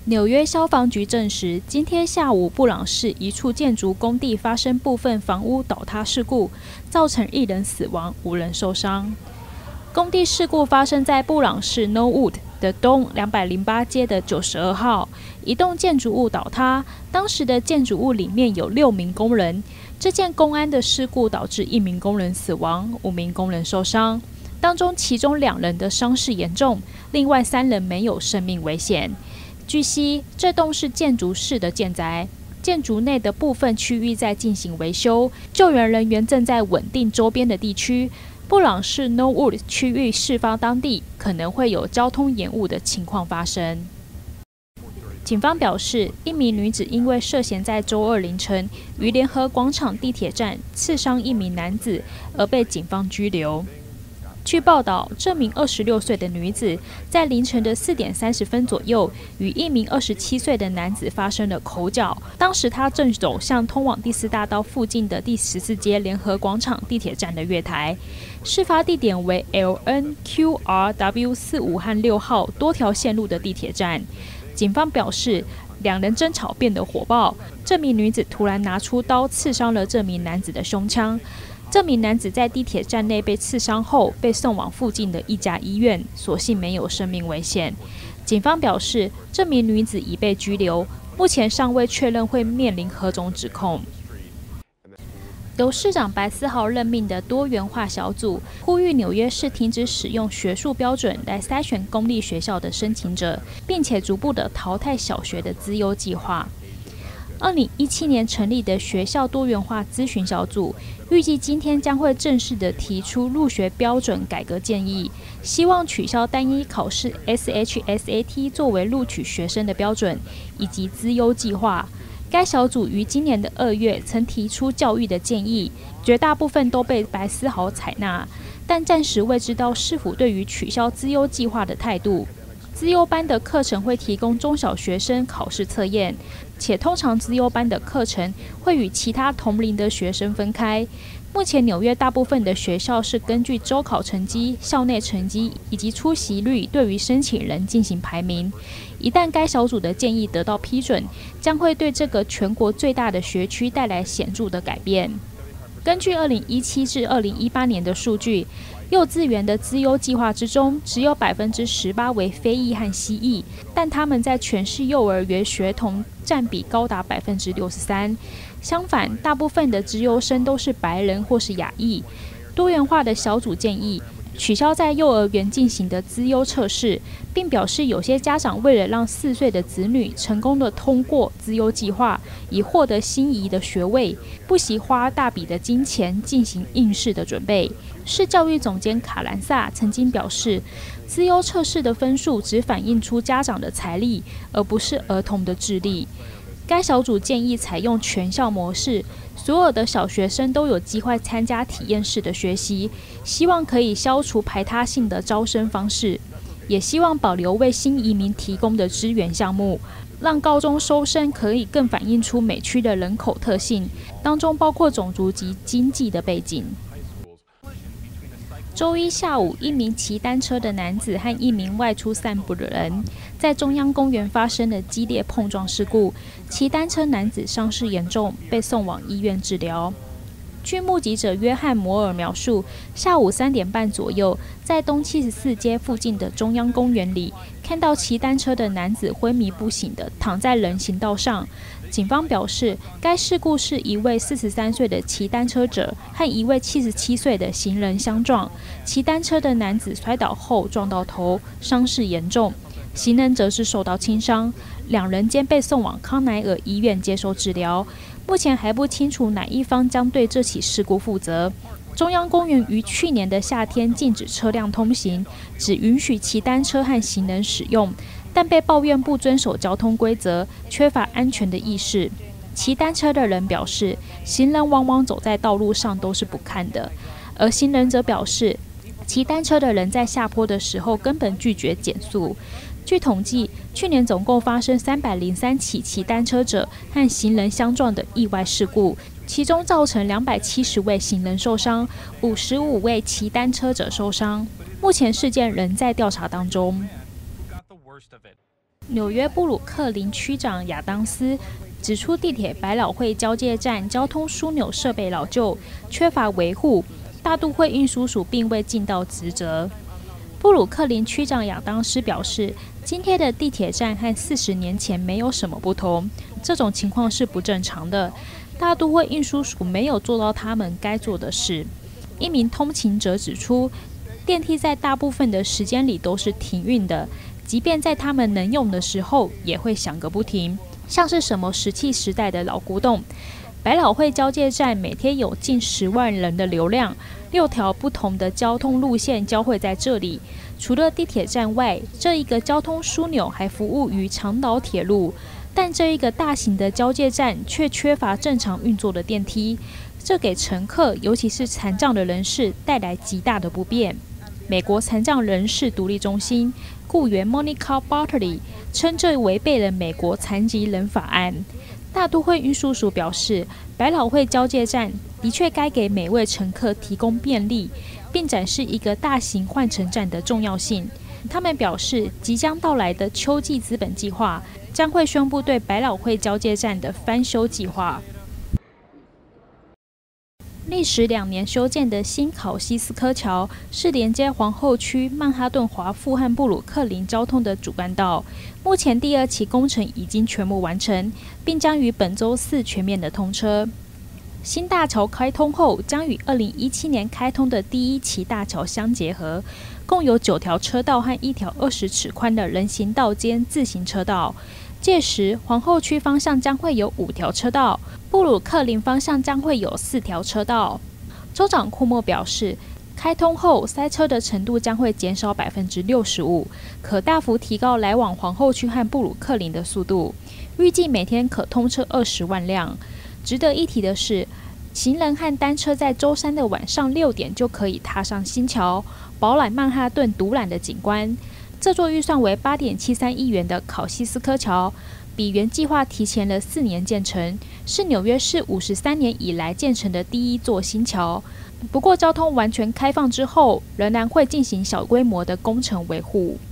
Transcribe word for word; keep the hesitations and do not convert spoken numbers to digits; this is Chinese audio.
纽约消防局证实，今天下午布朗市一处建筑工地发生部分房屋倒塌事故，造成一人死亡，五人受伤。工地事故发生在布朗市 Norwood 的东两百零八街的九十二号，一栋建筑物倒塌，当时的建筑物里面有六名工人。这件公安的事故导致一名工人死亡，五名工人受伤，当中其中两人的伤势严重，另外三人没有生命危险。据悉，这栋是建筑室的建宅，建筑内的部分区域在进行维修，救援人员正在稳定周边的地区。布朗市 Norwood 区域事发当地可能会有交通延误的情况发生。警方表示，一名女子因为涉嫌在周二凌晨于联合广场地铁站刺伤一名男子，而被警方拘留。据报道，这名二十六岁的女子在凌晨的四点三十分左右，与一名二十七岁的男子发生了口角。当时她正走向通往第四大道附近的第十四街联合广场地铁站的月台。事发地点为 L N Q R W 四五和六号多条线路的地铁站。警方表示，两人争吵变得火爆，这名女子突然拿出刀刺伤了这名男子的胸腔。这名男子在地铁站内被刺伤后，被送往附近的一家医院，所幸没有生命危险。警方表示，这名女子已被拘留，目前尚未确认会面临何种指控。由市长白思豪任命的多元化小组呼吁纽约市停止使用学术标准来筛选公立学校的申请者，并且逐步的淘汰小学的资优计划。二零一七年成立的学校多元化咨询小组，预计今天将会正式的提出入学标准改革建议，希望取消单一考试 S H S A T 作为录取学生的标准，以及资优计划。该小组于今年的二月曾提出教育的建议，绝大部分都被白思豪采纳，但暂时未知道是否对于取消资优计划的态度。资优班的课程会提供中小学生考试测验，且通常资优班的课程会与其他同龄的学生分开。目前纽约大部分的学校是根据周考成绩、校内成绩以及出席率对于申请人进行排名。一旦该小组的建议得到批准，将会对这个全国最大的学区带来显著的改变。根据二零一七至二零一八年的数据，幼稚园的资优计划之中，只有百分之十八为非裔和西裔，但他们在全市幼儿园学童占比高达百分之六十三。相反，大部分的资优生都是白人或是亚裔。多元化的小组建议取消在幼儿园进行的资优测试，并表示有些家长为了让四岁的子女成功的通过资优计划，以获得心仪的学位，不惜花大笔的金钱进行应试的准备。市教育总监卡兰萨曾经表示，资优测试的分数只反映出家长的财力，而不是儿童的智力。该小组建议采用全校模式，所有的小学生都有机会参加体验式的学习，希望可以消除排他性的招生方式，也希望保留为新移民提供的支援项目，让高中收生可以更反映出美区的人口特性，当中包括种族及经济的背景。周一下午，一名骑单车的男子和一名外出散步的人在中央公园发生了激烈碰撞事故，骑单车男子伤势严重，被送往医院治疗。据目击者约翰·摩尔描述，下午三点半左右，在东七十四街附近的中央公园里，看到骑单车的男子昏迷不醒地躺在人行道上。警方表示，该事故是一位四十三岁的骑单车者和一位七十七岁的行人相撞，骑单车的男子摔倒后撞到头，伤势严重，行人则是受到轻伤，两人间被送往康乃尔医院接受治疗。目前还不清楚哪一方将对这起事故负责。中央公园于去年的夏天禁止车辆通行，只允许骑单车和行人使用，但被抱怨不遵守交通规则，缺乏安全的意识。骑单车的人表示，行人往往走在道路上都是不看的，而行人则表示，骑单车的人在下坡的时候根本拒绝减速。据统计，去年总共发生三百零三起骑单车者和行人相撞的意外事故，其中造成两百七十位行人受伤，五十五位骑单车者受伤。目前事件仍在调查当中。 纽约布鲁克林区长亚当斯指出，地铁百老汇交界站交通枢纽设备老旧，缺乏维护，大都会运输署并未尽到职责。布鲁克林区长亚当斯表示，今天的地铁站和四十年前没有什么不同，这种情况是不正常的。大都会运输署没有做到他们该做的事。一名通勤者指出，电梯在大部分的时间里都是停运的，即便在他们能用的时候，也会响个不停，像是什么石器时代的老古董。百老汇交界站每天有近十万人的流量，六条不同的交通路线交汇在这里。除了地铁站外，这一个交通枢纽还服务于长岛铁路，但这一个大型的交界站却缺乏正常运作的电梯，这给乘客，尤其是残障的人士带来极大的不便。美国残障人士独立中心雇员 Monica Bartley 称这违背了美国残疾人法案。大都会运输署表示，百老汇交界站的确该给每位乘客提供便利，并展示一个大型换乘站的重要性。他们表示，即将到来的秋季资本计划将会宣布对百老汇交界站的翻修计划。历时两年修建的新考西斯科桥是连接皇后区、曼哈顿华富和布鲁克林交通的主干道。目前第二期工程已经全部完成，并将于本周四全面的通车。新大桥开通后，将与二零一七年开通的第一期大桥相结合，共有九条车道和一条二十尺宽的人行道兼自行车道。届时，皇后区方向将会有五条车道，布鲁克林方向将会有四条车道。州长库莫表示，开通后塞车的程度将会减少百分之六十五，可大幅提高来往皇后区和布鲁克林的速度，预计每天可通车二十万辆。值得一提的是，行人和单车在周三的晚上六点就可以踏上新桥，饱览曼哈顿独揽的景观。这座预算为八点七三亿元的考西斯科桥，比原计划提前了四年建成，是纽约市五十三年以来建成的第一座新桥。不过，交通完全开放之后，仍然会进行小规模的工程维护。